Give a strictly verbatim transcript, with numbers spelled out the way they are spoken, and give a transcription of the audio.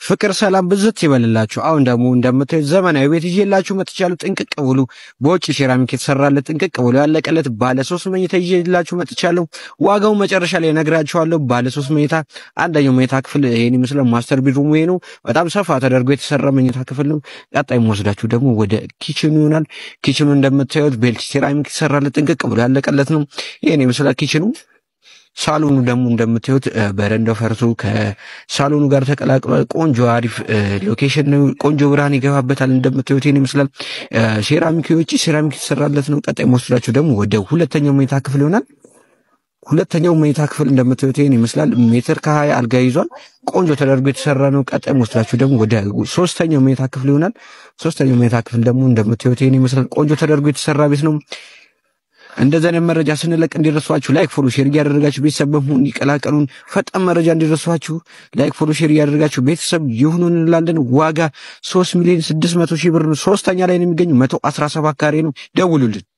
ፍቅር ሰላም ብዝት ይበልላችሁ። አሁን ደግሞ እንደምታዩት ዘመናዊ ቤት ይዤላችሁ መጥቻለሁ። ጥንቅቅ ብሎ በውጭ ሴራሚክ የተሰራለት ጥንቅቅ ብሎ ያለቀለት ባለ ሶስት መኝታ ይዤላችሁ መጥቻለሁ። ዋጋው መጨረሻ ላይ ነግራችኋለሁ። ባለ ሶስት መኝታ አንደኛው መኝታ ክፍል ይሄን ይመስላል። ማስተር ቤድሩም ይሄ ነው። በጣም ሰፋ ተደርጎ የተሰራ መኝታ ክፍል ነው። ቀጣይ ወስዳችሁ ደግሞ ወደ ኪችኑ ይሆናል። ኪችኑ እንደምታዩት ቤልት ሴራሚክ የተሰራለት ጥንቅቅ ብሎ ያለቀለት ነው። ይሄን ይመስላል ኪችኑ። ሳሎኑ ደግሞ እንደምታዩት በረንዳው ፈርቶ ከሳሎኑ ጋር ተቀላቅሏል። ቆንጆ አሪፍ ሎኬሽን ነው። ቆንጆ ብርሃን ይገባበታል። እንደምታዩት ይሄን ይመስላል። ሴራሚክ የውጪ ሴራሚክ የተሰራለት ነው። ቀጣይ ወስዳችሁ ደግሞ ወደ ሁለተኛው መኝታ ክፍል ይሆናል። ሁለተኛው መኝታ ክፍል እንደምታዩት ይሄን ይመስላል። ሜትር ከሀያ አልጋ ይዟል። ቆንጆ ተደርጎ የተሰራ ነው። ቀጣይ ወስዳችሁ ደግሞ ወደ ሶስተኛው መኝታ ክፍል ይሆናል። ሶስተኛው መኝታ ክፍል ደግሞ እንደምታዩት ይሄን ይመስላል። ቆንጆ ተደርጎ የተሰራ ቤት ነው። እንደዛ ነው መረጃ ስንለቅ እንዲደርሷችሁ ላይክ ፎሎ ሼር ያደርጋችሁ ቤተሰብ በመሆን ይቀላቀሉን። ፈጣን መረጃ እንዲደርሷችሁ ላይክ ፎሎ ሼር ያደርጋችሁ ቤተሰብ ይሁኑን እንላለን። ዋጋ ሶስት ሚሊዮን ስድስት መቶ ሺህ ብር ነው። ሶስተኛ ላይ ነው የሚገኘው። መቶ አስራ ሰባት ካሬ ነው። ደውሉልን።